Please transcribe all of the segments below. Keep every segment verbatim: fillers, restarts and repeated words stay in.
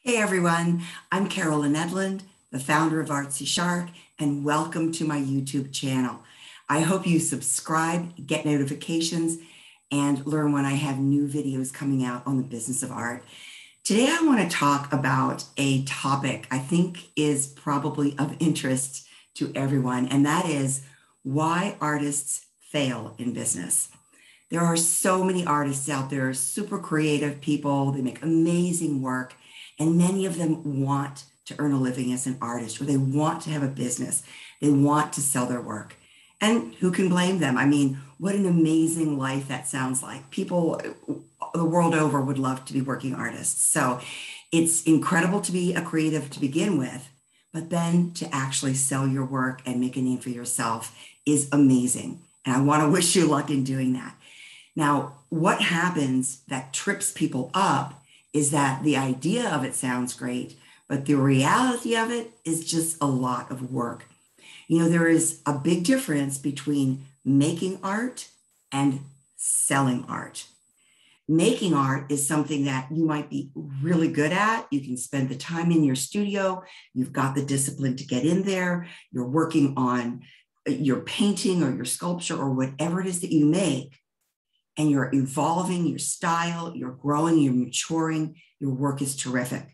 Hey everyone, I'm Carolyn Edlund, the founder of Artsy Shark, and welcome to my YouTube channel. I hope you subscribe, get notifications, and learn when I have new videos coming out on the business of art. Today I want to talk about a topic I think is probably of interest to everyone, and that is why artists fail in business. There are so many artists out there, super creative people, they make amazing work, and many of them want to earn a living as an artist, or they want to have a business. They want to sell their work. And who can blame them? I mean, what an amazing life that sounds like. People the world over would love to be working artists. So it's incredible to be a creative to begin with, but then to actually sell your work and make a name for yourself is amazing. And I want to wish you luck in doing that. Now, what happens that trips people up is that the idea of it sounds great, but the reality of it is just a lot of work. You know, there is a big difference between making art and selling art. Making art is something that you might be really good at. You can spend the time in your studio. You've got the discipline to get in there. You're working on your painting or your sculpture or whatever it is that you make. And you're evolving your style, you're growing, you're maturing, your work is terrific.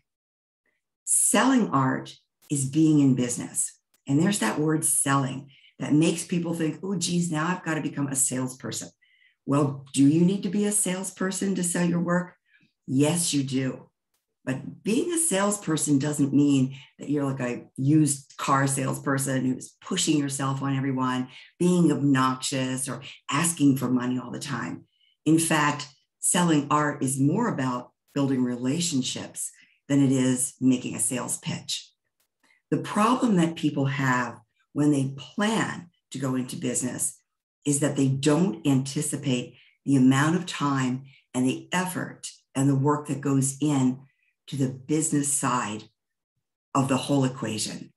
Selling art is being in business. And there's that word selling that makes people think, oh, geez, now I've got to become a salesperson. Well, do you need to be a salesperson to sell your work? Yes, you do. But being a salesperson doesn't mean that you're like a used car salesperson who's pushing yourself on everyone, being obnoxious or asking for money all the time. In fact, selling art is more about building relationships than it is making a sales pitch. The problem that people have when they plan to go into business is that they don't anticipate the amount of time and the effort and the work that goes in to the business side of the whole equation.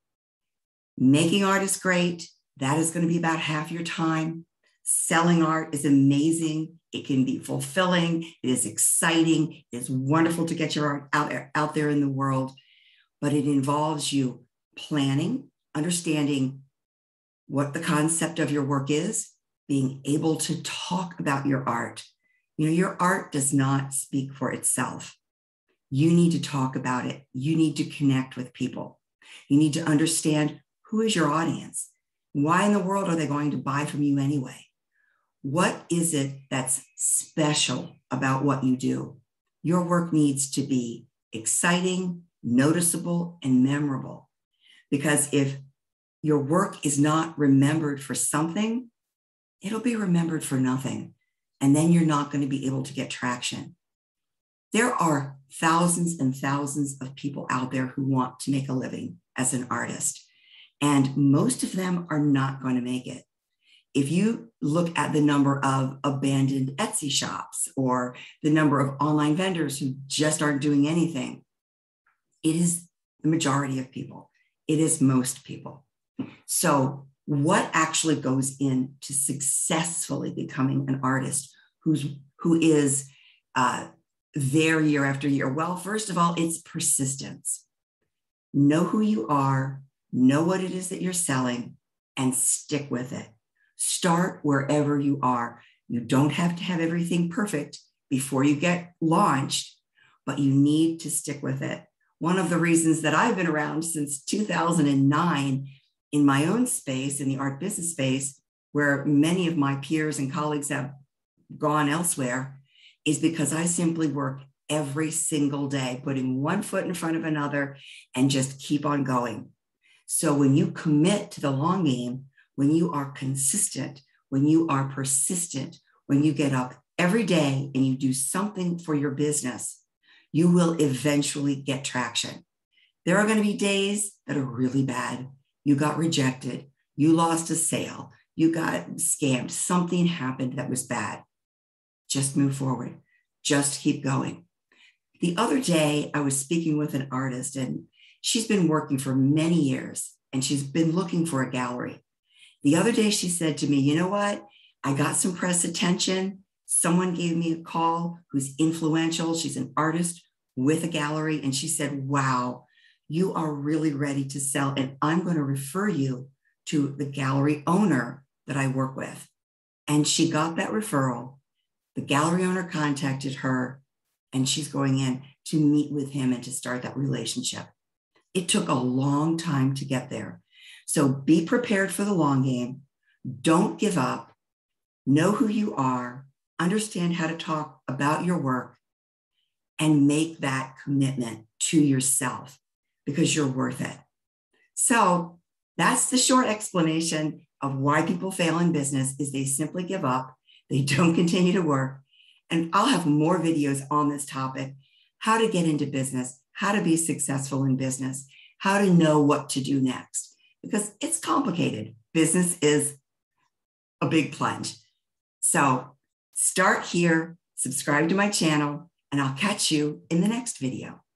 Making art is great. That is going to be about half your time. Selling art is amazing. It can be fulfilling. It is exciting. It's wonderful to get your art out, out there in the world, but it involves you planning, understanding what the concept of your work is, being able to talk about your art. You know, your art does not speak for itself. You need to talk about it. You need to connect with people. You need to understand who is your audience. Why in the world are they going to buy from you anyway? What is it that's special about what you do? Your work needs to be exciting, noticeable, and memorable. Because if your work is not remembered for something, it'll be remembered for nothing. And then you're not going to be able to get traction. There are thousands and thousands of people out there who want to make a living as an artist, and most of them are not going to make it. If you look at the number of abandoned Etsy shops or the number of online vendors who just aren't doing anything, it is the majority of people. It is most people. So what actually goes into successfully becoming an artist who's, who is uh, there year after year? Well, first of all, it's persistence. Know who you are, know what it is that you're selling, and stick with it. Start wherever you are. You don't have to have everything perfect before you get launched, but you need to stick with it. One of the reasons that I've been around since two thousand nine in my own space, in the art business space, where many of my peers and colleagues have gone elsewhere, is because I simply work every single day, putting one foot in front of another and just keep on going. So when you commit to the long game, when you are consistent, when you are persistent, when you get up every day and you do something for your business, you will eventually get traction. There are going to be days that are really bad. You got rejected. You lost a sale. You got scammed. Something happened that was bad. Just move forward. Just keep going. The other day, I was speaking with an artist, and she's been working for many years, and she's been looking for a gallery. The other day, she said to me, you know what? I got some press attention. Someone gave me a call who's influential. She's an artist, with a gallery. And she said, wow, you are really ready to sell. And I'm going to refer you to the gallery owner that I work with. And she got that referral. The gallery owner contacted her, and she's going in to meet with him and to start that relationship. It took a long time to get there. So be prepared for the long game. Don't give up. Know who you are. Understand how to talk about your work and make that commitment to yourself because you're worth it. So that's the short explanation of why people fail in business is they simply give up. They don't continue to work. And I'll have more videos on this topic, how to get into business, how to be successful in business, how to know what to do next, because it's complicated. Business is a big plunge. So start here, subscribe to my channel, and I'll catch you in the next video.